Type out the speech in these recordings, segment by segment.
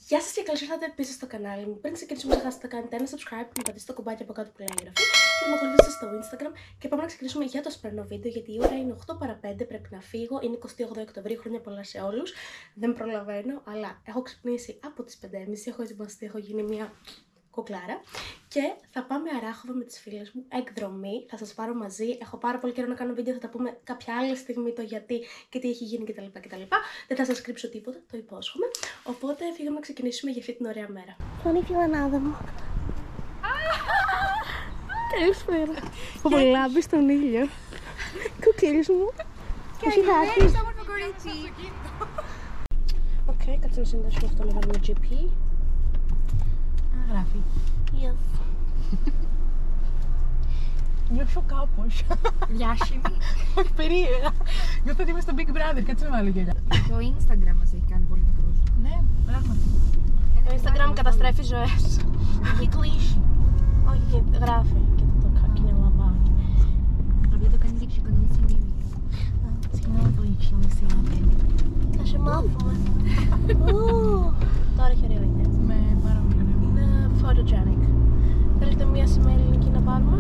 Γεια σας και καλώς ήρθατε πίσω στο κανάλι μου. Πριν ξεκινήσουμε, μην ξεχάσετε να κάνετε ένα subscribe, να πατήσετε το κουμπάκι από κάτω που λέει εγγραφή και να με ακολουθήσετε στο Instagram. Και πάμε να ξεκινήσουμε για το σημερινό βίντεο, γιατί η ώρα είναι 8 παρα 5. Πρέπει να φύγω. Είναι 28 Οκτωβρίου. Χρόνια πολλά σε όλους. Δεν προλαβαίνω, αλλά έχω ξυπνήσει από τις 5:30. Έχω ετοιμαστεί, έχω γίνει μια κουκλάρα. Και θα πάμε Αράχοβα με τις φίλες μου, εκδρομή. Θα σας πάρω μαζί. Έχω πάρα πολύ καιρό να κάνω βίντεο. Θα τα πούμε κάποια άλλη στιγμή το γιατί και τι έχει γίνει κτλ. Δεν θα σας κρύψω τίποτα, το υπόσχομαι. Οπότε φύγαμε να ξεκινήσουμε για αυτή την ωραία μέρα. Φωνή φιλανάδα μου. Καλησπέρα. Που λάμπει στον ήλιο. Κουκλίς μου. Καλημέρα στο όμορφο κορίτσι. Οκ, κάτσε να συνδέσουμε αυτό να βάλουμε GP. Γράφει. Yes. Νιώθω κάπως. Διάσημη. Όχι, περίεργα. Νιώθω ότι είμαι στο Big Brother, κάτσε να βάλω γυαλιά. Το Instagram μας έχει κάνει πολύ μικρούς. Ναι, πράγματι. Το Instagram καταστρέφει ζωές. Έχει κλείσει. Όχι, γράφει και το κάκκινο λαμπάκι. Αλλά το κάνει για τους οικονομικούς σημείους. Συγγνώμη που είχε θα σε μάθουμε. Τώρα έχει ωραία ιδέα. Με πάρα πολύ ωραία. Είναι photogenic. Θέλετε μία σημαία ελληνική να πάρουμε?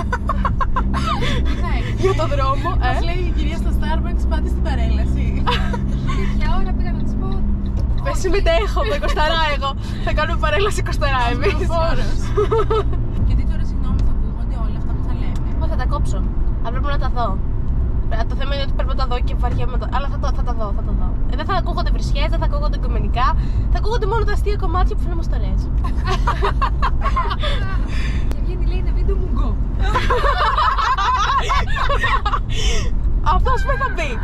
Για το δρόμο, Μας λέει η κυρία στο Starbucks, πάτε στην παρέλαση. Τέτοια ώρα πήγα να της πω. Δεν συμμετέχω με 20 εγώ. Θα κάνουμε παρέλαση 20 εμείς. Γιατί τώρα συγγνώμη θα ακούγονται όλα αυτά που θα λέμε. Εγώ θα τα κόψω. Αλλά πρέπει να τα δω. Το θέμα είναι ότι πρέπει να τα δω και βαριέμαι. Αλλά θα τα δω. Δεν θα ακούγονται βρισιές, δεν θα ακούγονται κομμενικά. Θα ακούγονται μόνο τα αστεία κομμάτια που φίλοι μου στορές. Και βγαίνει λέει ένα βίντεο μου γκο. Αυτός που θα μπει.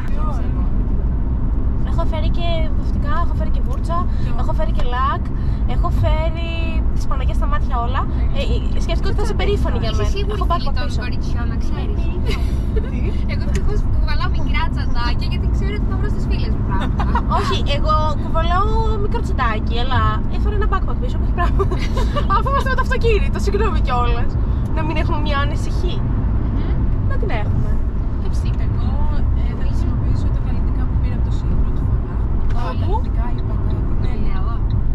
Έχω φέρει και βαφτικά, έχω φέρει και βούρτσα, έχω φέρει και λακ, έχω φέρει τις Παναγιές στα μάτια όλα. Σκέφτηκα ότι θα είσαι περήφανη για μένα. Είσαι σίγουρη φίλη των κοριτσιών, να ξέρεις. Εγώ ευτυχώς κουβαλάω μικρά τσαντάκια γιατί ξέρω ότι θα βρω στις φίλες μου πράγματα. Όχι, εγώ κουβαλάω μικρό τσαντάκι, αλλά έφερα ένα backpack πίσω που έχει πράγματα. Αφού είμαστε με το αυτοκίνητο, συγγνώμη κιόλας. Να μην έχουμε μια ανησυχή. Να την έχουμε. Εγώ θα χρησιμοποιήσω τα καλλιτικά που πήρα από το ΣΥΡ πρώτη φορά. Τα καλλιτικά είπα τα κουτέλια.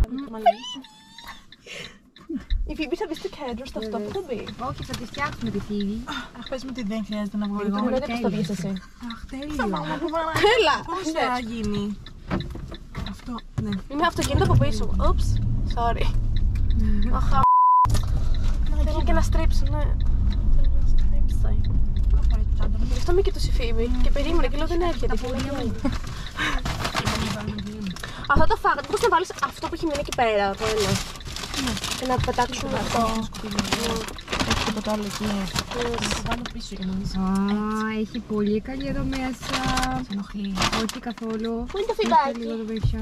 Η Φίβη θα μπει στο κέντρο, στο αυτό που θα μπει. Όχι, θα τη φτιάξουμε τη Φίβη. Αχ, πες μου ότι δεν χρειάζεται να βγω εγώ. Δεν πώς το βγεις εσύ. Αχ, τέλειο. Έλα! Πώς θα γίνει. Αυτό, ναι. Είναι αυτοκίνητο από πίσω. Oops, sorry. Αχ, θέλω και να στρίψω, ναι. Θέλω να στρίψω. Γι' αυτό με κοιτούσε η Φίβη και περίμενε και λέω δεν έρχεται. Αυτό το φάγατε, πώς να βάλεις αυτό που έχει μείνει εκεί πέρα, το ένα. Και να πετάξουμε αυτό. Έχει τίποτα άλλο εκεί. Θα το βάλω πίσω για να μην έχει πολύ καλή εδώ μέσα. Σε ενοχλεί. Όχι καθόλου. Πού είναι το φιγκάκι? Λίγο εδώ μέσα.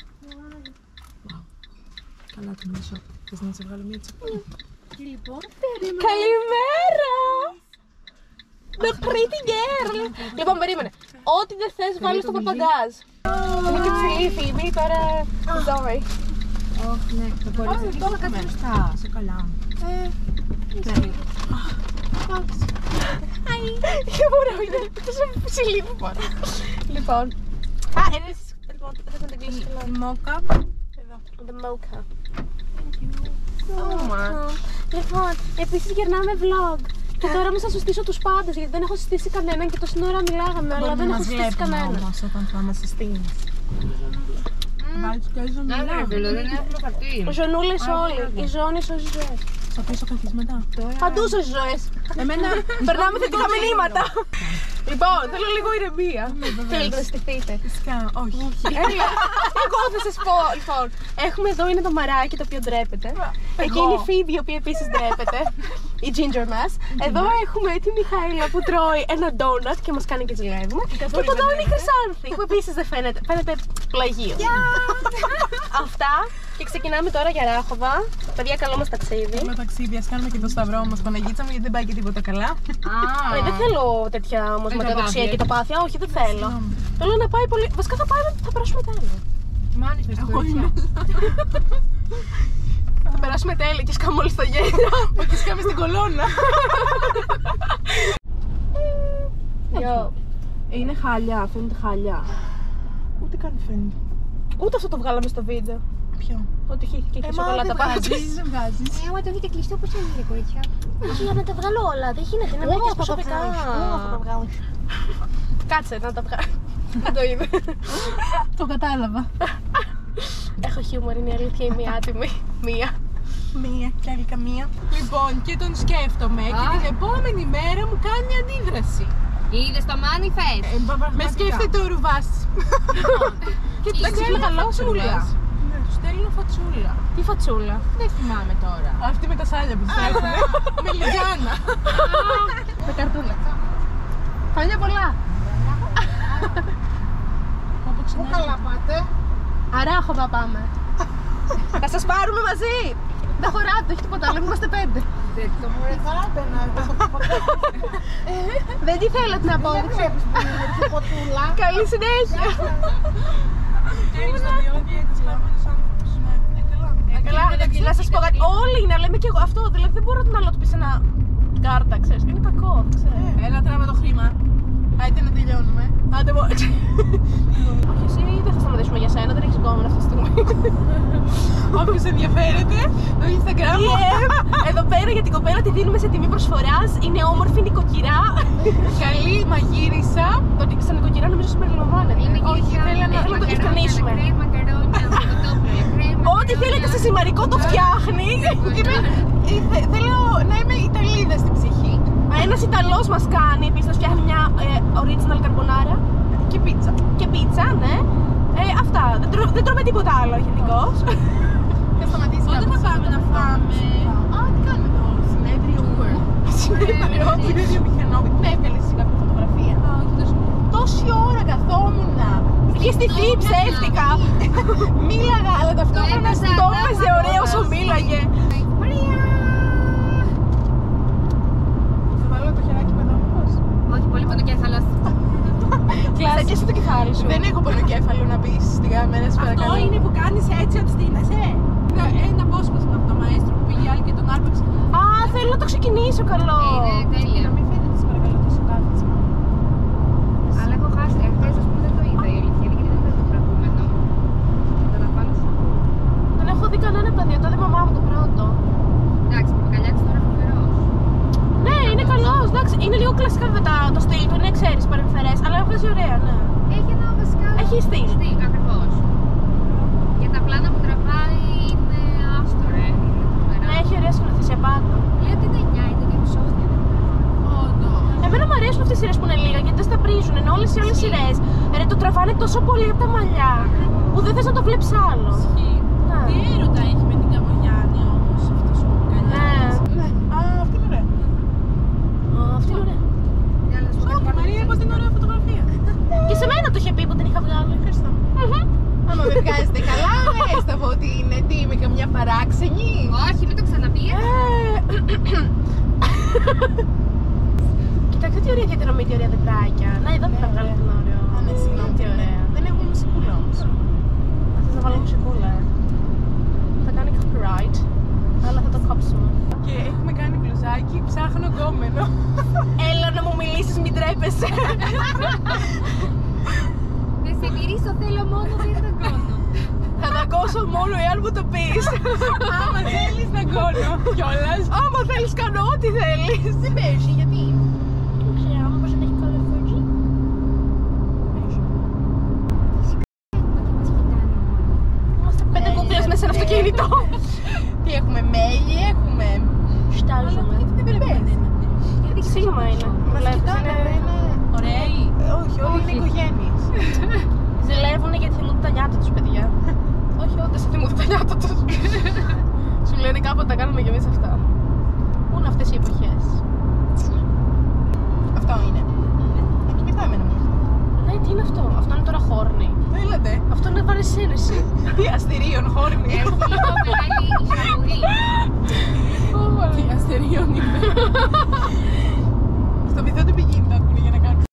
Καλά το μισό. Θες να σε βγάλω μια τσίπη. Και λοιπόν, Καλημέρα! The pretty girl! Λοιπόν, περίμενε. Ό,τι δεν θες βάλεις στο παπαγκάζ. Είναι και ψηλή η Φίβη, τώρα... Sorry. όχι, ναι, θα μπορείς να κάτσε μπροστά. Σε καλά. Τέλειο. Εντάξει. Για μπορώ, είναι τόσο ψηλή που πάρω. Λοιπόν. Ένας... Λοιπόν, θες να την κλείσεις καλά. Μόκα. The mocha. Λοιπόν, επίσης γυρνάμε vlog. Και τώρα όμως θα σου στήσω τους πάντες, γιατί δεν έχω συστήσει κανέναν και τόση ώρα μιλάγαμε, αλλά δεν έχω συστήσει κανέναν. Όμως όταν θα μας συστήνεις. Βάλεις και ζωμιλά. Ζωνούλες όλοι, οι ζώνες ως ζωές. Θα πεις ο καθίσματα. Παντού ως ζωές. Εμένα Περνάμε θετικά μηνύματα. Λοιπόν, θέλω λίγο ηρεμία. Θέλετε να στηθείτε? φυσικά, όχι. Έλα, εγώ θα σας πω. Λοιπόν, έχουμε εδώ είναι το μαράκι το οποίο ντρέπεται. Εκεί είναι η Φίβη, η οποία επίσης ντρέπεται. Η ginger μας. Εδώ έχουμε τη Μιχαήλα που τρώει ένα ντόνατ και μας κάνει και ζηλεύουμε. Και από εδώ είναι η Χρυσάνθη που επίσης δεν φαίνεται. Φαίνεται πλαγίο. Αυτά. Και ξεκινάμε τώρα για Ράχοβα. Παιδιά, καλό μας ταξίδι. Καλό ταξίδι, ας κάνουμε και το σταυρό μας, Παναγίτσα μου, γιατί δεν πάει και τίποτα καλά. Δεν θέλω τέτοια όμως ματαιοδοξία και τοπάθεια. Όχι, δεν θέλω. Θέλω να πάει πολύ. Βασικά θα περάσουμε τέλεια. Μάνιφεστο. Θα περάσουμε τέλεια και σκάμε όλοι στο γέλιο. Όχι, σκάμε στην κολόνα. Είναι χάλια, φαίνεται χάλια. Ούτε καν φαίνεται. Ούτε αυτό το βγάλαμε στο βίντεο. Ποιο? Ότι χύθηκε και σοκολάτα πάνω. Δεν βγάζεις. Άμα το έχετε κλειστό, πώς έγινε, κορίτσια? Όχι, για να τα βγάλω όλα. Δεν γίνεται, είναι μερικές προσωπικά. Θα τα βγάλεις. Κάτσε να τα βγάλω. Δεν το είδε. Το κατάλαβα. Έχω χιούμορ, είναι η αλήθεια, είμαι άτιμη. Μία και άλλη καμία. Λοιπόν, και τον σκέφτομαι και την επόμενη μέρα μου κάνει αντίδραση. Είδες το manifest. Με σκέφτεται ο Ρουβάς. Και του στέλνω φατσούλα. Του στέλνω φατσούλα. Τι φατσούλα? Δεν θυμάμαι τώρα. Αυτή με τα σάλια που στέλνουν. Με λιγάνα. Με καρτούλα. Χρόνια πολλά. Πού καλά πάτε? Αράχοβα πάμε. Θα σας πάρουμε μαζί. Δεν χωράτε, όχι τίποτα άλλο, είμαστε 5. Το μου ρεθάτε να Δεν τι θέλετε να πω. Δεν βλέπεις που είναι τη ποτούλα. Καλή συνέχεια. Καλά, να σας πω κάτι. Όλοι να λέμε και εγώ αυτό, δηλαδή δεν μπορώ να άλλο του πεις ένα κάρτα, ξέρεις, είναι κακό, ξέρεις. Έλα τράβα το χρήμα. Άιτε να τελειώνουμε. Άντε πω. Όχι, εσύ δεν θα σταματήσουμε για σένα, δεν έχεις γκόμενα αυτή τη στιγμή. Όποιος ενδιαφέρεται, το Instagram μου. Εδώ πέρα για την κοπέλα τη δίνουμε σε τιμή προσφοράς, είναι όμορφη, νοικοκυρά. Καλή μαγείρισα. Το ότι σαν νοικοκυρά νομίζω συμπεριλαμβάνεται. Όχι, θέλω να το διευκρινίσουμε. Μακαρόνια, Ό,τι θέλετε σε σημαρικό το φτιάχνει. Θέλω να είμαι Ιταλίδα στην ψυχή. Ένας Ιταλός μας κάνει, επίσης φτιάχνει μια original carbonara. Και πίτσα. Και πίτσα, ναι. Αυτά. Δεν τρώμε τίποτα άλλο γενικώς. Θα σταματήσει να πάμε να φάμε. Α, τι κάνουμε το συνέδριο Uber. Συνέδριο μηχανόβη. Με έβγαλες εσύ κάποια φωτογραφία. Τόση ώρα καθόμουνα. Είχε στηθεί ψεύτικα. Μίλαγα, αλλά ταυτόχρονα Το έπαιζε ωραίο όσο μίλαγε. Θα βάλω το χεράκι με εδώ όμως. Όχι, πολύ πονοκέφαλος. Θα και εσύ το κεφάλι σου. Δεν έχω πονοκέφαλο να πεις στην κάμερα, σε παρακαλώ. Αυτό είναι που κάνεις έτσι ότι στείνεσαι. Ένα απόσπασμα από το μαέστρο που πήγε άλλη και τον άρπαξε. Α, θέλω να το ξεκινήσω καλό. Είναι τέλεια. Μην φαίνεται σε παρακαλώ τόσο κάθισμα. Αλλά έχω χάσει. Χθες, ας πούμε, δεν το είδα η αλήθεια είναι, γιατί δεν είδα το προηγούμενο. Καταλαβαίνω σου. Δεν έχω δει κανένα παιδί, το είδε η μαμά μου το πρώτο. Εντάξει, με καλιάτης τώρα φοβερός. Ναι, είναι καλός, εντάξει. Είναι λίγο κλασικά βέβαια το στυλ του, είναι ξέρεις παρεμφερές, αλλά βγάζει ωραία, ναι. Έχει ένα βασικά. Έχει στυλ. Στυλ, ακριβώς. Και τα πλάνα που τραβάει είναι άστο, ρε. Είναι φοβερά. Ναι, έχει ωραία σκηνοθεσία πάντα. Λέει ότι είναι 9, είναι 2 επεισόδια. Εμένα μου αρέσουν αυτές οι σειρές που είναι λίγα γιατί δεν στα πρίζουν, ενώ όλες οι άλλες σειρές το τραβάνε τόσο πολύ από τα μαλλιά που δεν θες να το βλέπεις άλλο. Ναι. Τι έρωτα έχει με την Καμπογιάννη όμως αυτός ο Καλιάτης. Ναι. Α, αυτή είναι ωραία. Αυτή είναι ωραία. Για να σου πω Όχι, κάτι. Μαρία, είπα την ωραία φωτογραφία. Και σε μένα το είχε πει που την είχα βγάλει. Ευχαριστώ. Άμα με βγάζετε καλά, έστω από ότι είναι τι, είμαι καμιά παράξενη. Όχι, μην το ξαναπεί. Κοιτάξτε τι ωραία διαδρομή, τι ωραία δεντράκια. Να, εδώ θα βγάλει την ωραίο. Α, ναι, συγγνώμη. Τι ωραία. Δεν έχουμε μουσικούλα όμως. Θα βάλω μουσικούλα. Θα κάνει copyright, αλλά θα το κόψουμε. Και έχουμε κάνει μπλουζάκι, ψάχνω γκόμενο. Έλα να μου μιλήσεις, μην τρέπεσαι. Δεν σε μυρίσω, θέλω μόνο δεν τον κόνο. Θα δαγκώσω μόνο εάν μου το πεις. Άμα θέλεις να γκώνω κιόλας. Άμα θέλεις κάνω ό,τι θέλεις. Δεν παίζει, γιατί. Δεν ξέρω, μήπως δεν έχει καλό φωτζί. Είμαστε 5 κούκλες μέσα σε ένα αυτοκίνητο. Τι έχουμε, μέλι, έχουμε. Στάζουμε. Δεν πρέπει. Γιατί ξύλωμα είναι. Μας Βλέπεις, κοιτάνε, είναι- Ωραίοι. Όχι, όλοι είναι οικογένειες. Ζηλεύουνε γιατί θυμούνται τα νιάτα τους, παιδιά. Όχι, όντως δεν θυμούνται τα νιάτα τους. Σου λένε κάποτε τα κάνουμε κι εμείς αυτά. Πού είναι αυτές οι εποχές. Αυτό είναι. Και κοιτάω εμένα μου. Ναι, τι είναι αυτό. Αυτό είναι τώρα χόρνη. Θέλετε. Αυτό είναι βαρεσύνεση. Τι αστερίων χόρνη. Έχει λίγο μεγάλη ισορροπή. Τι αστερίων είναι. Στο βυθό του πηγαίνει τα ακούνε για να κάνουν.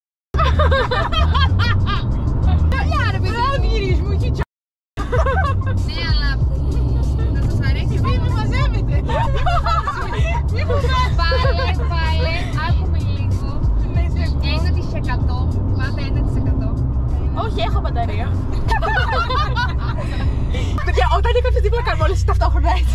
Άρα, παιδί μου. Γυρίσμου, έχει τσο. Ναι, αλλά να σας αρέσει Μη με μαζεύετε. Μη μου βράζει. Πάλε, άκουμε λίγο. Ναι, σε ακούω. 1%. Πάτε 1%. Όχι, έχω μπαταρία. Παιδιά, όταν είχα αυτή τη όλες ταυτόχρονα έτσι.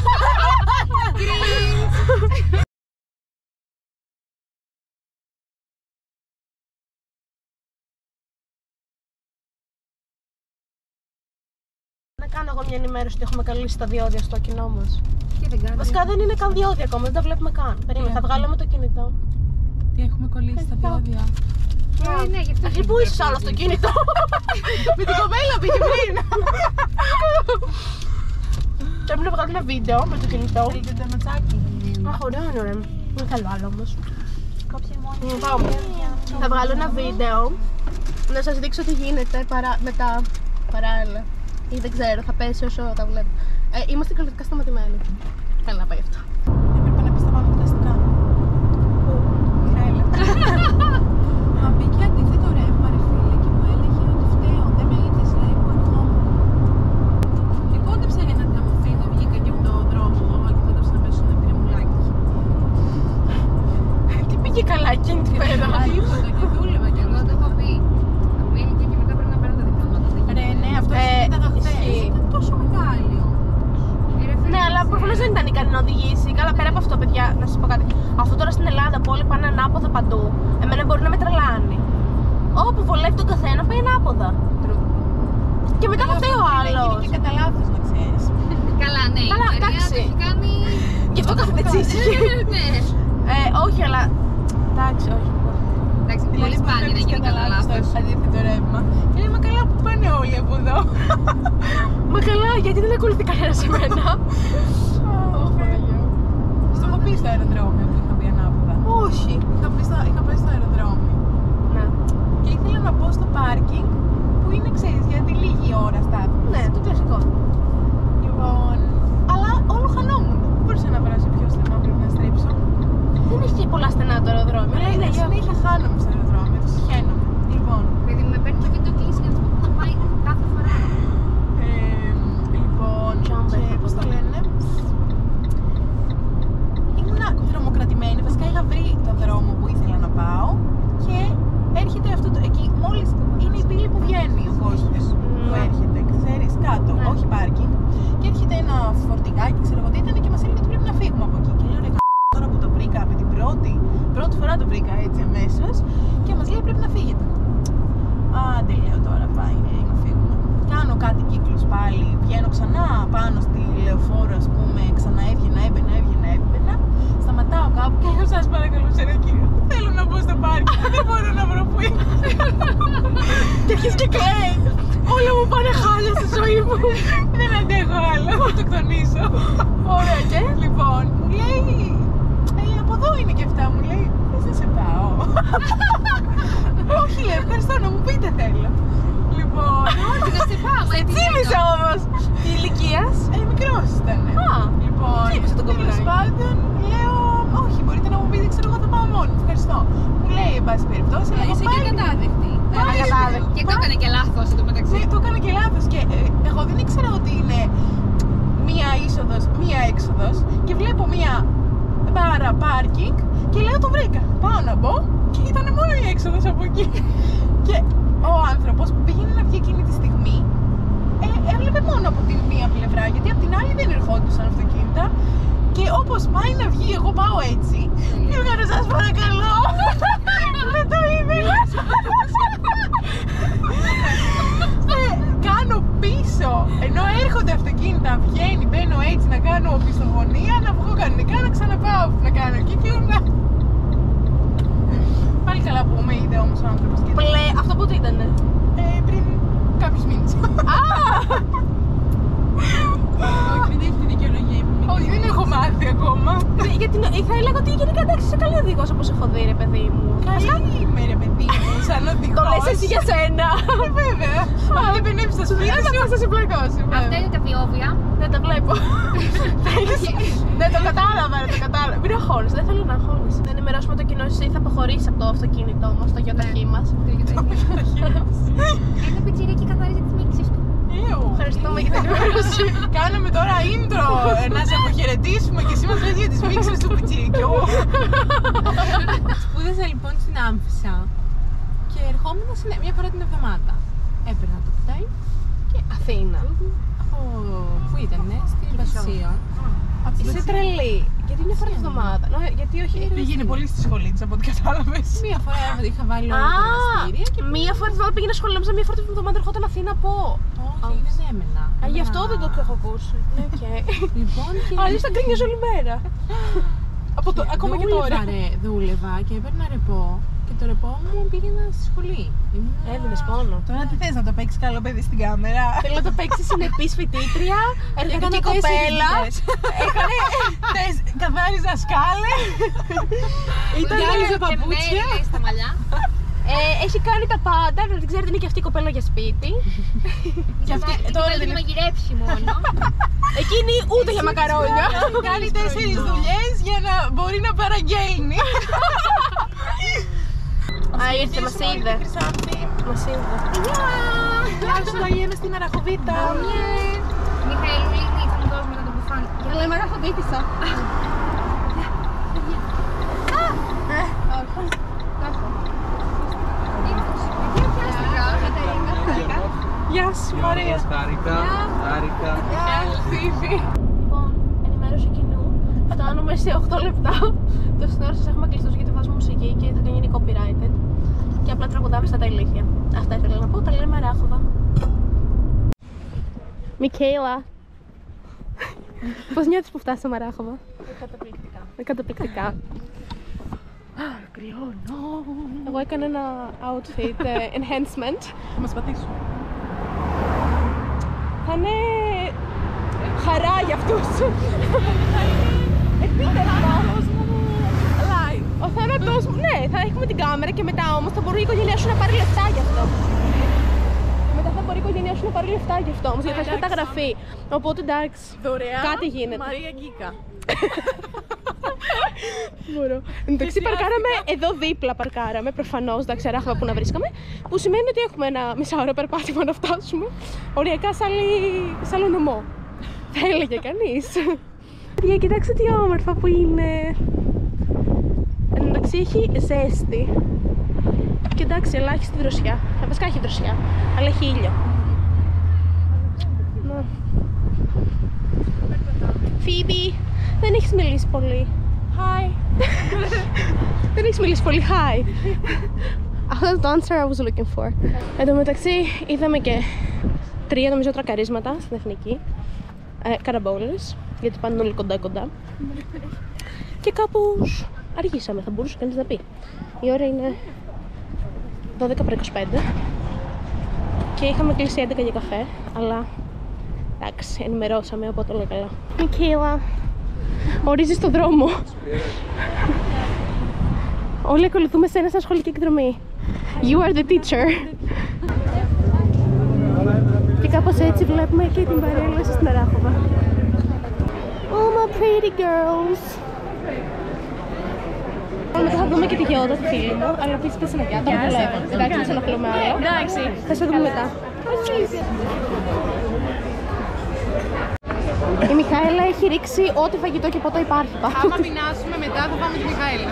Να κάνω εγώ μια ενημέρωση ότι έχουμε καλύψει τα διόδια στο κοινό μας. Και δεν κάνει. Βασικά δεν είναι καν διόδια ακόμα, δεν τα βλέπουμε καν. Περίμενε, θα βγάλω με το κινητό. Τι έχουμε κολλήσει στα διόδια. Ναι, γι' αυτό. Αρχή πού είσαι άλλο αυτοκίνητο. Με την κοπέλα πήγε πριν. Πρέπει να βγάλω ένα βίντεο με το κινητό. Θέλετε το ματσάκι. Αχ, ωραίο είναι, ωραία. Δεν θέλω άλλο όμως. Κόψε μόνο. Πάμε. Θα βγάλω ένα βίντεο να σας δείξω τι γίνεται με τα παράλληλα. Ή δεν ξέρω, θα πέσει όσο τα βλέπω. Είμαστε κυριολεκτικά σταματημένοι. Θέλω να πάει αυτό. Έπρεπε να πεις τα πάνω δικαστικά. Μιχαήλα. Μα μπήκε αντίθετο ρεύμα ρε φίλε και μου έλεγε ότι φταίω. Δεν με είδες λέει που ερχόμουν. Και κόντεψα για να μου φύγω, βγήκα και από το δρόμο και κόντεψα να πέσω ένα κρεμουλάκι. Τι πήγε καλά εκείνη την πέρα. Τίποτα και δούλευα κι Εγώ εγώ. το έχω πει. Από ηλικία και μετά πρέπει να παίρνω τα διπλώματα. Ρε ναι, αυτό ήταν χθες. Ήταν τόσο μεγάλη όμως. Ναι, αλλά προφανώς δεν ήταν ικανή να οδηγήσει. Καλά, πέρα από αυτό, παιδιά, να σας πω κάτι. Αυτό τώρα στην Ελλάδα που όλοι πάνε ανάποδα παντού, εμένα μπορεί να με τρελάνει. Όπου βολεύει τον καθένα, πάει ανάποδα. Και μετά θα φταίει ο άλλος. Είναι και κατά λάθος να ξέρεις. Καλά, ναι. Καλά, η Μαρία εντάξει. το έχει κάνει. Γι' αυτό κάθεται τσίσικη. Ναι. Όχι, αλλά. Εντάξει, όχι. Εντάξει, πολύ σπάνια να γίνει κατά λάθος. Αντίθετο ρεύμα. Και λέμε καλά που πάνε όλοι από εδώ. Μα καλά, γιατί δεν ακολουθεί κανένα σε μένα. Στο έχω πει στο αεροδρόμιο που είχα μπει ανάποδα. Όχι. Είχα πάει στο αεροδρόμιο. Ναι. Και ήθελα να μπω στο πάρκινγκ που είναι, ξέρεις, γιατί λίγη ώρα στάθμος. Ναι, το κλασικό. Λοιπόν, αλλά όλο χανόμουν. Δεν μπορούσα να περάσω πιο στενά, πρέπει να στρίψω. Δεν έχει πολλά στενά το αεροδρόμιο. Αλλά είναι συνέχεια χάνομαι στο αεροδρόμιο, το συχαίνομαι. Λοιπόν, Παιδί μου, με παίρνει το βίντεο κλείσει για να σου πω που πάει κάθε φορά. λοιπόν, και πώς το λένε. Ήμουνα τρομοκρατημένη, βασικά είχα βρει το δρόμο που ήθελα να πάω και έρχεται αυτό το, εκεί μόλις είναι η πύλη που βγαίνει ο κόσμος που έρχεται, ξέρεις, κάτω, Ναι. όχι πάρκινγκ και έρχεται ένα φορτηγάκι, ξέρω εγώ τι ήταν και μας έλεγε ότι πρέπει να φύγουμε από εκεί και λέω ρε τώρα που το βρήκα με την πρώτη φορά το βρήκα έτσι αμέσως και μας λέει πρέπει να φύγετε. Άντε λέω τώρα πάει, να φύγουμε. Κάνω κάτι κύκλους πάλι, βγαίνω ξανά πάνω στη λεωφόρο ας πούμε, ξανά έβγαινα, έμπαινα. Σταματάω κάπου και λέω σας παρακαλώ σε ένα κύριο. Θέλω να μπω στο πάρκι, δεν μπορώ να βρω που είναι. Και αρχίζει και κλαίει. Όλα μου πάνε χάλια στη ζωή μου. Δεν αντέχω άλλο, θα το εκτονίσω. Ωραία και. Λοιπόν, μου λέει, από εδώ είναι και αυτά, μου λέει, θες να σε πάω. Όχι λέει, ευχαριστώ να μου πείτε θέλω. Λοιπόν, Όχι, να σε πάω. Τσίμησε όμως. Τι ηλικίας. μικρός ήταν. Α, Λοιπόν, χτύπησε τον τέλος κομπλάκι. πάντων, λέω, όχι, μπορείτε να μου πείτε, ξέρω εγώ θα πάω μόνη, ευχαριστώ. Μου λέει, εν πάση περιπτώσει, λέω, Είσαι και πάλι. κατάδεκτη. Ακατάδεκτη. Και το έκανε και λάθος το μεταξύ. Ναι, το έκανα και λάθος και εγώ δεν ήξερα ότι είναι μία είσοδος, μία έξοδος και βλέπω μία μπάρα πάρκινγκ και λέω το βρήκα. Πάω να μπω και ήταν μόνο η έξοδος από εκεί. Και ο άνθρωπος που πήγαινε να βγει εκείνη τη στιγμή έβλεπε μόνο από την μία πλευρά γιατί από την άλλη δεν ερχόντουσαν αυτοκίνητα και όπως πάει να βγει εγώ πάω έτσι. Και έκανε σας παρακαλώ. Δεν το ήθελα. Κάνω πίσω, ενώ έρχονται αυτοκίνητα, βγαίνει, μπαίνω έτσι να κάνω πιστογωνία, να βγω κανονικά, να ξαναπάω να κάνω κύκλο, να... Πάλι καλά που με είδε όμως ο άνθρωπος και... Αυτό πότε ήτανε. πριν κάποιους μήνες. Όχι, δεν έχει τη δικαιολογία μου. Όχι, δεν έχω μάθει ακόμα. Γιατί θα έλεγα ότι γενικά εντάξει είσαι καλή οδηγός όπως έχω δει ρε παιδί μου. Καλή είμαι ρε παιδί μου, σαν οδηγός. Το λες εσύ για σένα. Βέβαια. Αν δεν πενεύεις στο σπίτι σου. Θα σε πλακώσει. Αυτά είναι τα βιόβια. Δεν τα βλέπω. Δεν το κατάλαβα, δεν το κατάλαβα. Μην αγχώνεις, δεν θέλω να αγχώνεις. Να ενημερώσουμε το κοινό εσύ θα αποχωρήσει από το αυτοκίνητό μας, το γιοταχή μας. Ένα πιτσιρίκι καθαρίζει τις μίξεις του. Ευχαριστούμε για την ενημέρωση. Κάναμε τώρα intro να σε αποχαιρετήσουμε και εσύ μας λες για τις μίξες του πιτσιρικιού. Σπούδασα λοιπόν στην Άμφισσα και ερχόμουν μια φορά την εβδομάδα. Έπαιρνα το κουτάι και Αθήνα. από Πού ήτανε, στην Βασία. Είσαι τρελή. Γιατί μια φορά τη εβδομάδα. Γιατί όχι. Πήγαινε πολύ στη σχολή της από ό,τι κατάλαβες. Μία φορά είχα βάλει όλα τα εργαστήρια. Μία φορά τη εβδομάδα πήγαινα σχολείο, νόμιζα μία φορά τη εβδομάδα ερχόταν Αθήνα από. Όχι, δεν έμενα. Γι' αυτό δεν το έχω ακούσει. Λοιπόν, Αλλιώς θα κρίνεις όλη μέρα. Ακόμα και τώρα. Δούλευα και έπαιρνα ρεπό. Και το ρεπό μου πήγαινα στη σχολή. Έδινες πόνο. Τώρα τι θες, να το παίξεις καλό παιδί στην κάμερα? Θέλω να το παίξεις συνεπής φοιτήτρια, εργατική κοπέλα. Καθάριζα σκάλε. Διάλυζα παπούτσια. Στα μαλλιά. Έχει κάνει τα πάντα, να την ξέρετε είναι και αυτή η κοπέλα για σπίτι. Και αυτή τώρα Τώρα να μαγειρέψει μόνο. Εκείνη ούτε για μακαρόνια. κάνει 4 δουλειές για να μπορεί να παραγγέλνει. Α, ήρθε, μας είδε. Μας είδε. Γεια σου, Δαγένα στην Αραχοβίτα. Μιχαήλ, θα μου δώσουμε να το μπουφάν. Αλλά είμαι αγαθοποιήτησα. Γεια σου, Μαρία. Χάρηκα. Λοιπόν, ενημέρωση κοινού. Φτάνουμε σε 8 λεπτά. Το σύνορο σας έχουμε κλειστούς γιατί βάζουμε μουσική και θα γίνει copyrighted. Και απλά τραγουδάμε στα τα ηλίθια. Αυτά ήθελα να πω, τα λέμε Ράχοβα. Μικέιλα. Πώς νιώθεις που φτάσαμε Ράχοβα? Καταπληκτικά. Καταπληκτικά. Κρυώνω. Εγώ έκανα ένα outfit enhancement. Θα μας πατήσουν. Θα είναι χαρά για αυτούς. Επίτευγμα. Ο θάνατος μου, ναι, θα έχουμε την κάμερα και μετά όμως θα μπορεί η οικογένειά σου να πάρει λεφτά γι' αυτό. Μετά θα μπορεί η οικογένειά σου να πάρει λεφτά γι' αυτό όμως, γιατί θα έχει καταγραφεί. Οπότε εντάξει, Δωρεάν. κάτι γίνεται. Μαρία Γκίκα. Μπορώ. Εντάξει, παρκάραμε εδώ δίπλα, παρκάραμε προφανώς, εντάξει, Ράχοβα που να βρίσκαμε. Που σημαίνει ότι έχουμε ένα μισάωρο περπάτημα να φτάσουμε. Οριακά σε άλλο νομό. Θα έλεγε κανείς. Παιδιά, κοιτάξτε τι όμορφα που είναι. Εντάξει, έχει ζέστη. Και εντάξει, ελάχιστη δροσιά. Βασικά έχει δροσιά, αλλά έχει ήλιο. Να. Φίμπι, δεν έχεις μιλήσει πολύ. Hi. Δεν έχεις μιλήσει πολύ. Hi. Αυτό είναι το answer I was looking for. Εν τω μεταξύ, είδαμε και 3 νομίζω τρακαρίσματα στην Εθνική. Καραμπόλες, γιατί πάνε όλοι κοντά. Και κάπως αργήσαμε, θα μπορούσε κανείς να πει. Η ώρα είναι 12 παρά 25 και είχαμε κλείσει 11 για καφέ, αλλά εντάξει, ενημερώσαμε, οπότε όλα καλά. Μικέιλα, ορίζεις το δρόμο. Όλοι ακολουθούμε σένα σαν σχολική εκδρομή. You are the teacher. Και κάπως έτσι βλέπουμε και την παρέλαση στην Ράχοβα. Oh my pretty girls. Μετά θα δούμε και τη Γιώτα, τη φίλη μου, αλλά επίσης πες ένα γεια, τώρα δουλεύω. Εντάξει, δεν σε ενοχλούμε άλλο. Εντάξει, θα σε δούμε μετά. Η Μιχαέλα έχει ρίξει ό,τι φαγητό και ποτό υπάρχει πάνω. Άμα πεινάσουμε μετά θα πάμε τη Μιχαήλα.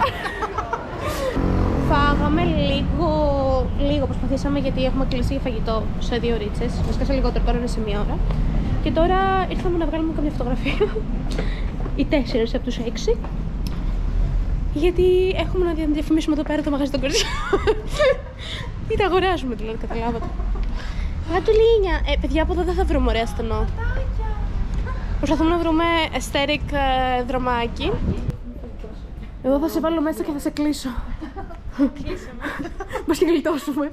Φάγαμε λίγο προσπαθήσαμε γιατί έχουμε κλείσει για φαγητό σε 2 ωρίτσες. Βασικά σε λιγότερο, τώρα είναι σε 1 ώρα. Και τώρα ήρθαμε να βγάλουμε κάποια φωτογραφία. Οι 4 από τους 6. Γιατί έχουμε να διαφημίσουμε εδώ πέρα το μαγαζί των κοριτσιών. Ή τα αγοράζουμε δηλαδή, καταλάβατε. Γατουλίνια! Παιδιά, από εδώ δεν θα βρούμε ωραία στενό. Προσπαθούμε να βρούμε aesthetic δρομάκι. Εγώ θα σε βάλω μέσα και θα σε κλείσω. Κλείσαμε. Μας και γλιτώσουμε.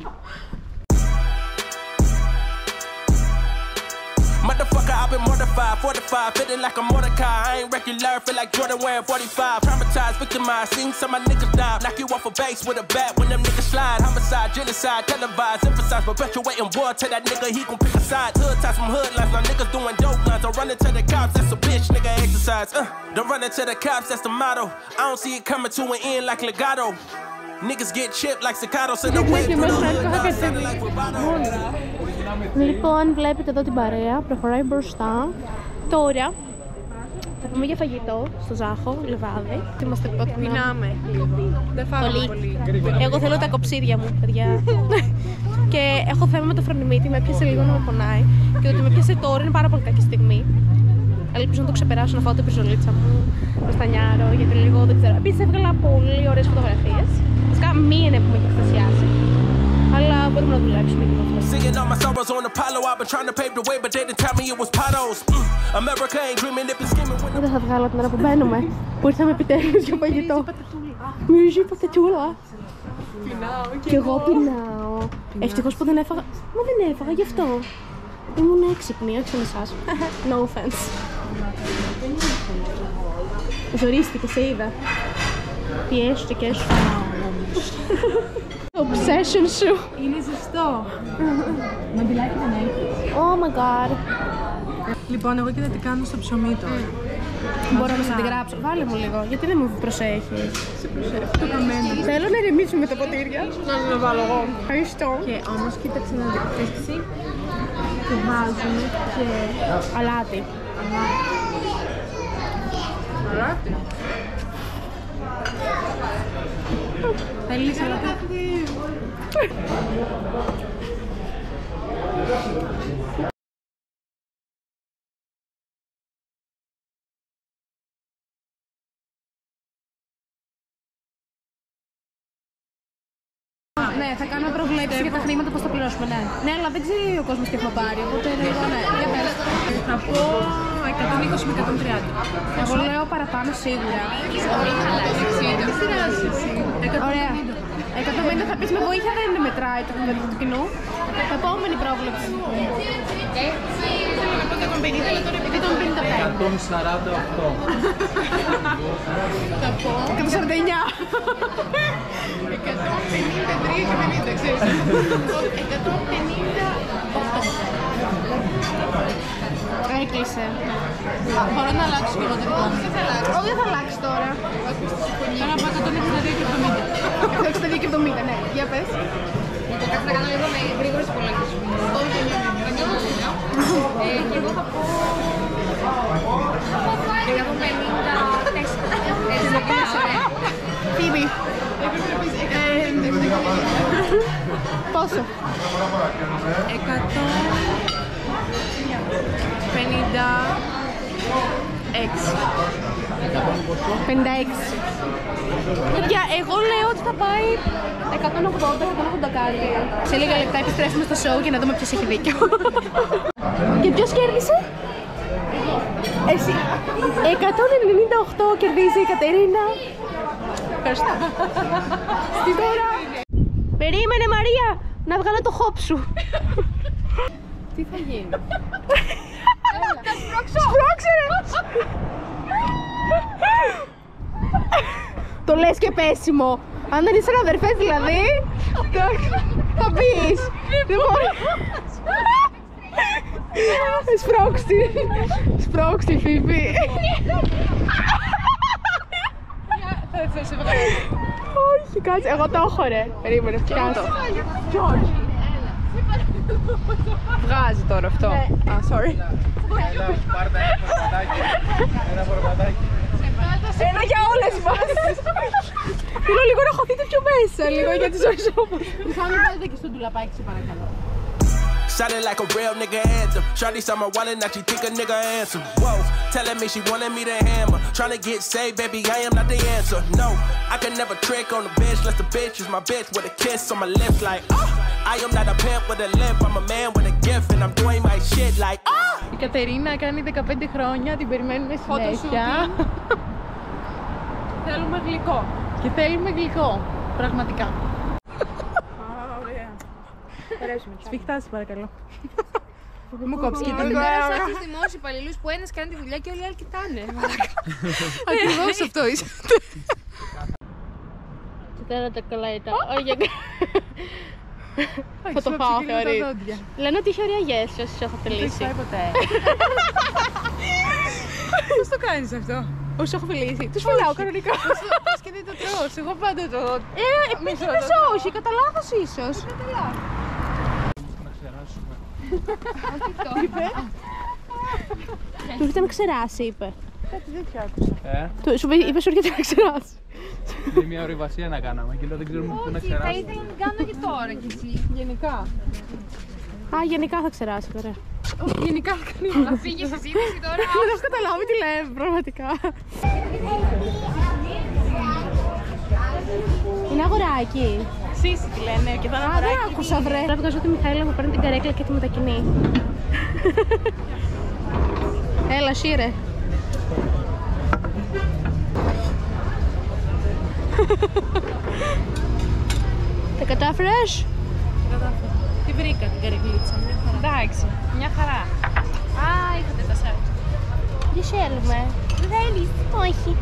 Motherfucker, I've been mortified, 45, feeling like a Mordecai. I ain't regular, feel like Jordan wearing 45. Traumatized, victimized, seen some of my niggas die. Knock you off a base with a bat when them niggas slide. Homicide, genocide, televised, emphasize, perpetuating war. Tell that nigga he gon' pick a side. Hood ties from hood lines, now niggas doing dope lines. Don't run into the cops, that's a bitch, nigga exercise. Don't run into the cops, that's the motto. I don't see it coming to an end like legato. Niggas get chipped like staccato, send the way through the hood. Sounding like vibrato. Λοιπόν, βλέπετε εδώ την παρέα, προχωράει μπροστά. Τώρα θα πάμε για φαγητό στο Ζάχο, Λεβάδι. Είμαστε πρώτα. Πεινάμε. Δεν φάγαμε πολύ. Εγώ θέλω τα κοψίδια μου, παιδιά. Και έχω θέμα με το φρονιμίτι, με έπιασε λίγο να με πονάει. Και το ότι με πιάσε τώρα είναι πάρα πολύ κακή στιγμή. Ελπίζω να το ξεπεράσω, να φάω την πριζολίτσα μου, το στανιάρο, γιατί λίγο δεν ξέρω. Επίσης έβγαλα πολύ ωραίες φωτογραφίες. Βασικά μία είναι που με έχει εκστασιάσει. Αλλά μπορούμε να δουλέψουμε και με αυτό. Singing all my sorrows on Apollo. I've been trying to pave the way, but they didn't tell me it was potholes. America ain't dreaming, they've been scheming when Δεν θα βγάλω την ώρα που μπαίνουμε. Που ήρθαμε επιτέλους για φαγητό. Μυρίζει πατατούλα. Πεινάω Κι εγώ πεινάω. Ευτυχώς που δεν έφαγα. Μα δεν έφαγα γι' αυτό. Ήμουν έξυπνη, όχι σαν εσάς. No offense. Ζορίστηκε, σε είδα. Πιέστηκες. Το obsession σου. Είναι ζεστό. Μαντιλάκι δεν έχει. Oh my god. Λοιπόν, εγώ κοίτα τι κάνω στο ψωμί τώρα. Μπορώ να σε την γράψω. Βάλε μου λίγο, γιατί δεν μου προσέχεις. Το καμένο. Θέλω να ηρεμήσουμε τα ποτήρια. Να το βάλω εγώ. Ευχαριστώ. Και όμως κοίταξε να δείξει. Και βάζουμε και Αλάτι. αλάτι. Θέλεις αλάτι. Ναι, θα κάνουμε προβλέψεις για τα χρήματα πώς θα πληρώσουμε, ναι. Ναι, αλλά δεν ξέρει ο κόσμος τι έχουμε πάρει, οπότε λίγο ναι. Για πες. Θα πω 120 με 130. Εγώ λέω παραπάνω σίγουρα. Ωραία. 150 θα πεις με βοήθεια, δεν μετράει το κοινού. Επόμενη πρόβλεψη. 150, αλλά τώρα επειδή τον 55. 148. Θα πω 149. 153 και 50, ξέρεις. 158. Έκλεισε. Μπορώ να αλλάξω και εγώ το δικό μου. Όχι, δεν θα αλλάξει τώρα. Τώρα πάω 162 και 70. 162 και 70, ναι. Για πες. Θα κάνω λίγο με γρήγορες υπολογισμούς. Και εγώ θα πω 154. Φίβη. Πόσο? 56. Παιδιά, εγώ λέω ότι θα πάει 180 κάτι. Σε λίγα λεπτά επιστρέφουμε στο show για να δούμε ποιος έχει δίκιο. Και ποιος κέρδισε? Εσύ. 198 κερδίζει η Κατερίνα. Ευχαριστώ. Στην τώρα. Περίμενε Μαρία, να βγάλω το χόπ σου. Τι θα γίνει? Σπρώξε ρε! Το λες και πέσιμο. Αν δεν ήσουν αδερφές δηλαδή, θα πεις. Δεν μπορεί. Σπρώξτε Φίβη. Θα σε βγάλω. Όχι, κάτσε, εγώ το έχω ρε. Περίμενε, πιάσω. Βγάζει τώρα αυτό. Α, sorry. Πάρτε ένα φορματάκι. Ένα για όλες μας. Θέλω λίγο να χωθείτε πιο μέσα, λίγο για τις ζωές όμως. Θα μην πάτε και στο ντουλαπάκι, σε παρακαλώ. Sounded like a real nigga anthem. Shawty saw my wallet, now she think a nigga handsome. Whoa, telling me she wanted me to hammer. Tryna get saved, baby, I am not the answer. No, I can never trick on the bitch, unless the bitch is my bitch with a kiss on my lips. Like, I am not a pimp with a limp, I'm a man with a gift, and I'm doing my shit like, Η Κατερίνα κάνει 15 χρόνια, την περιμένουμε συνέχεια. Θέλουμε γλυκό. Και θέλουμε γλυκό, πραγματικά. Σφιχτάς, παρακαλώ. Μου κόψει και την Είναι σαν τους δημόσιους υπαλλήλους που ένας κάνει τη δουλειά και όλοι οι άλλοι κοιτάνε. Ακριβώς αυτό είσαι. Κοιτάω τα κολέτα. Θα το φάω, θεωρείς. Λένε ότι είχε ωραία γεύση όσοι έχω φιλήσει. ποτέ. Πώς το κάνεις αυτό? Όσοι έχω φιλήσει. Τους φιλάω κανονικά. Πώς και δεν το τρως, εγώ πάντα το... Επίτηδες όχι, κατά λάθος ίσως. Του έρχεται να ξεράσει, είπε. Κάτι τέτοιο άκουσα. Σου είπε σου έρχεται να ξεράσει. Είναι μια ορειβασία να κάναμε και λέω δεν ξέρουμε πού να Θα ξεράσουμε. ήθελα να την κάνω και τώρα κι εσύ. Γενικά. Α, γενικά θα ξεράσει, ωραία. Γενικά Θα φύγει η συζήτηση τώρα. δεν έχω καταλάβει τι λέμε, πραγματικά. Είναι αγοράκι. Σύση τη λένε και θα Α, δεν άκουσα, βρε. Τώρα βγάζω τη Μιχαήλα που παίρνει την καρέκλα και τη μετακινεί. Έλα, σύρε. Τα κατάφερες? Τι βρήκα την καρεκλίτσα, μια χαρά. Εντάξει, μια χαρά. Α, είχατε τα σάρτ. Τι θέλουμε? Δεν θέλεις? Όχι.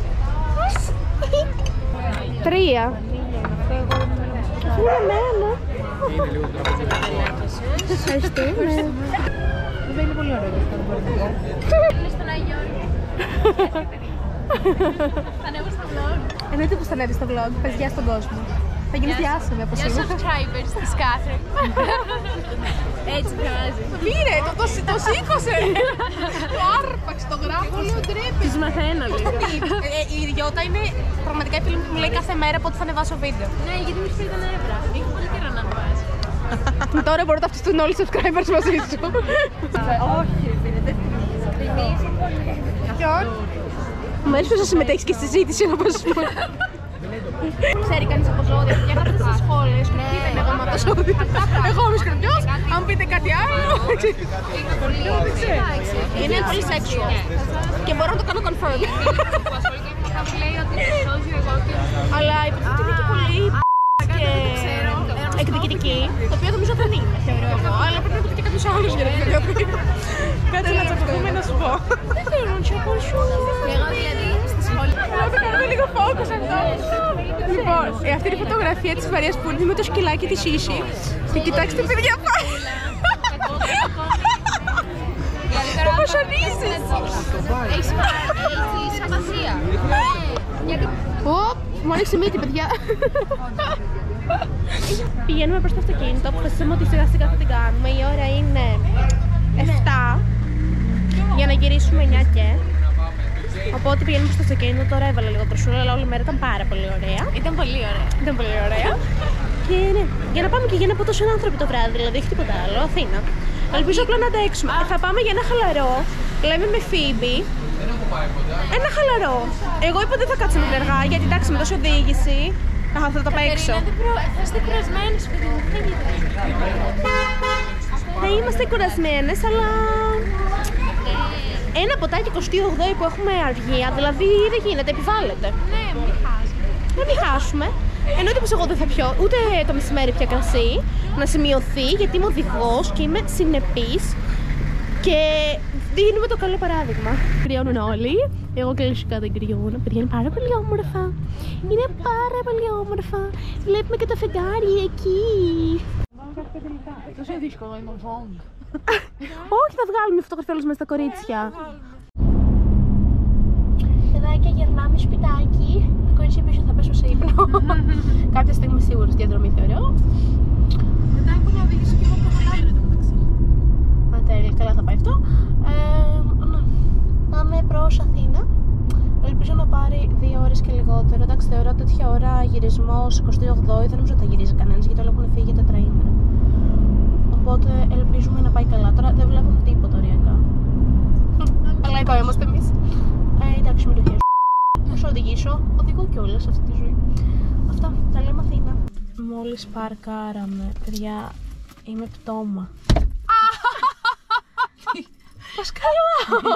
3. Είναι εμένα. Είναι λίγο τραπεζικό. Ευχαριστούμε. Βέβαια είναι πολύ ωραίο αυτό. Λες τον Άγιο Γιώργο. Θα ανέβω στο vlog. Εννοείται πως θα ανέβεις στο vlog. Πες γεια στον κόσμο. Θα γίνεις διάσημη από Για σήμερα. subscribers της Κάθριν. Έτσι βγάζει. Πήρε, το σήκωσε. Το άρπαξε, το γράφω, λέω ντρέπε. Τις μαθαίνω λίγο. Η Ριώτα είναι πραγματικά η φίλη μου που μου λέει κάθε μέρα πότε θα ανεβάσω βίντεο. Ναι, γιατί μου φέρει τα νεύρα. Έχει πολύ καιρό να ανεβάζει. Τώρα μπορούν να ταυτιστούν όλοι οι subscribers μαζί σου. Όχι, δεν Ποιον? Μου αρέσει πως θα συμμετέχεις και στη συζήτηση να πας πω. Ξέρει κανείς από ζώδια, για γράψτε στα σχόλια, σκρυπτείτε με εγώ με το ζώδιο. Εγώ είμαι σκρυπτιός, αν πείτε κάτι άλλο. Είναι πολύ sexual και μπορώ να το κάνω confirm. που ασχολείται με αυτά που λέει ότι σώζει εγώ και... Αλλά υποτίθεται είναι και πολύ και εκδικητική, το οποίο νομίζω δεν είναι, θεωρώ εγώ, αλλά πρέπει να το πει και κάποιος άλλος για να το πει. Κάτσε να τσακωθούμε να σου πω. Δεν θέλω να τσακώσω. Εγώ δηλαδή στη σχολή... Θα κάνουμε λίγο focus αυτό. Λοιπόν, αυτή είναι η φωτογραφία της Μαρίας που είναι με το σκυλάκι της Ίση. Και κοιτάξτε παιδιά πάει. Το βασανίζεις. Έχεις απασία. Μου άνοιξε μύτη παιδιά. Πηγαίνουμε προς το αυτοκίνητο, αποφασίσαμε ότι σιγά σιγά θα την κάνουμε. Η ώρα είναι 7 για να γυρίσουμε 9 και. Οπότε πηγαίνουμε στο αυτοκίνητο, τώρα έβαλα λίγο τροσούλα, αλλά όλη μέρα ήταν πάρα πολύ ωραία. Ήταν πολύ ωραία. Ήταν πολύ ωραία. Και ναι, για να πάμε και για να ποτώσουν άνθρωποι το βράδυ, δηλαδή όχι τίποτα άλλο, Αθήνα. Ελπίζω απλά να αντέξουμε. Θα πάμε για ένα χαλαρό, λέμε με Φίμπη. Ένα χαλαρό. Εγώ είπα ότι δεν θα κάτσουμε ενεργά, γιατί εντάξει με τόση οδήγηση θα τα παίξω. Θα είστε κουρασμένες, παιδί μου. Θα είμαστε κουρασμένες, αλλά ένα ποτάκι 28 που έχουμε αργία, δηλαδή δεν γίνεται, επιβάλλεται. Ναι, μην χάσει. Να μην χάσουμε. Εννοείται πως εγώ δεν θα πιω ούτε το μεσημέρι πια κρασί, να σημειωθεί γιατί είμαι οδηγός και είμαι συνεπής και δίνουμε το καλό παράδειγμα. Κρυώνουν όλοι, εγώ κλειστικά δεν κρυώνω, παιδιά είναι πάρα πολύ όμορφα. Είναι πάρα πολύ όμορφα. Βλέπουμε και το φεγγάρι εκεί. Τόσο δύσκολο είναι ο Βόγκ. Όχι, θα βγάλουμε μια φωτογραφία όλες μας τα κορίτσια. Παιδάκια, γερνάμε σπιτάκι. Τα κορίτσια πίσω θα πέσω σε ύπνο. Κάποια στιγμή σίγουρα στη διαδρομή θεωρώ. Μετά έχω να οδηγήσω και εγώ από το λάδι το μεταξύ. Μα τέλεια, καλά θα πάει αυτό. Πάμε προς Αθήνα. Ελπίζω να πάρει 2 ώρες και λιγότερο. Εντάξει, θεωρώ τέτοια ώρα γυρισμός 28η δεν νομίζω ότι θα γυρίζει κανένας γιατί όλοι έχουν φύγει 4 ημέρα. Οπότε ελπίζουμε να πάει καλά. Τώρα δεν βλέπουμε τίποτα ωριακά. Αλλά εδώ είμαστε εμείς. Εντάξει, μην το χαίρεσαι. Όσο οδηγήσω, οδηγώ κιόλας αυτή τη ζωή. Αυτά, τα λέμε Αθήνα. Μόλις παρκάραμε, παιδιά, είμαι πτώμα. Πώς καλά!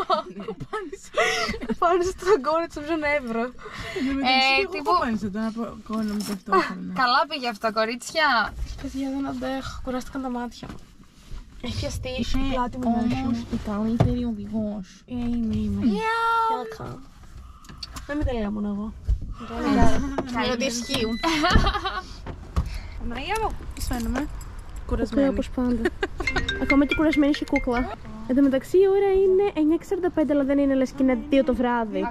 Πάνησε το αγκόνι του Ζωνεύρο. Τύπου πάνησε το αγκόνι μου ταυτόχρονα. Καλά πήγε αυτό, κορίτσια. Παιδιά, δεν αντέχω, κουράστηκαν τα μάτια μου. Έχει πιαστεί η πλάτη μου. Όμως η καλύτερη οδηγός. Είμαι. Welcome. Δεν με τελεία μόνο εγώ. Ξέρω ότι ισχύουν. Μαρία μου, πώς φαίνομαι? Κουρασμένη. Όπως πάντα. Ακόμα και κουρασμένη η κούκλα. Εν τω μεταξύ η ώρα είναι 9:45, αλλά δεν είναι λες και είναι 2 το βράδυ.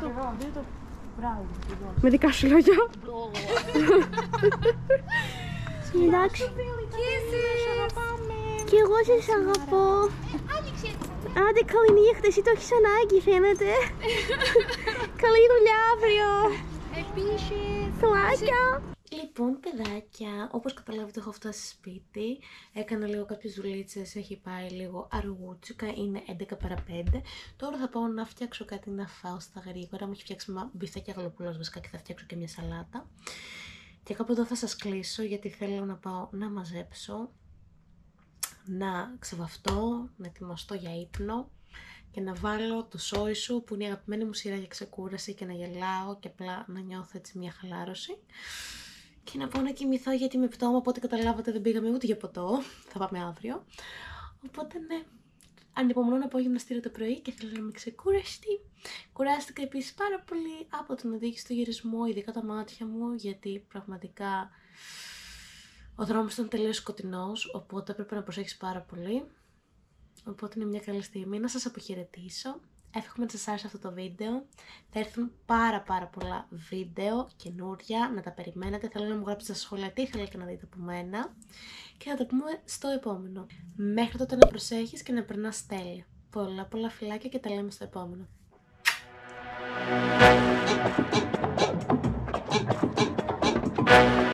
Με δικά σου λόγια. Εντάξει. Και εγώ σας αγαπώ. Άντε καλή νύχτα, εσύ το έχεις ανάγκη φαίνεται. Καλή δουλειά αύριο. Επίσης. Φιλάκια. Λοιπόν, παιδάκια, όπως καταλάβετε έχω φτάσει σπίτι, έκανα λίγο κάποιες δουλίτσες, έχει πάει λίγο αργούτσικα, είναι 11 παρά 5. Τώρα θα πάω να φτιάξω κάτι να φάω στα γρήγορα, μου έχει φτιάξει μπιφτέκια γαλοπούλας βασικά και θα φτιάξω και μια σαλάτα. Και κάπου εδώ θα σας κλείσω γιατί θέλω να πάω να μαζέψω, να ξεβαφτώ, να ετοιμαστώ για ύπνο και να βάλω το σόι σου που είναι η αγαπημένη μου σειρά για ξεκούραση και να γελάω και απλά να νιώθω έτσι μια χαλάρωση. Και να πάω να κοιμηθώ γιατί με πτώμα, οπότε καταλάβατε δεν πήγαμε ούτε για ποτό, θα πάμε αύριο. Οπότε ναι, ανυπομονώ να πάω γυμναστήριο το πρωί και θέλω να είμαι ξεκούραστη. Κουράστηκα επίσης πάρα πολύ από την οδήγηση στο γυρισμό, ειδικά τα μάτια μου, γιατί πραγματικά ο δρόμος ήταν τελείως σκοτεινός, οπότε έπρεπε να προσέχεις πάρα πολύ. Οπότε είναι μια καλή στιγμή να σας αποχαιρετήσω. Εύχομαι να σας άρεσε αυτό το βίντεο. Θα έρθουν πάρα πολλά βίντεο καινούρια, να τα περιμένετε. Θέλω να μου γράψετε στα σχόλια τι θέλετε να δείτε από μένα. Και θα τα πούμε στο επόμενο. Μέχρι τότε να προσέχεις και να περνάς τέλεια. Πολλά φιλάκια και τα λέμε στο επόμενο.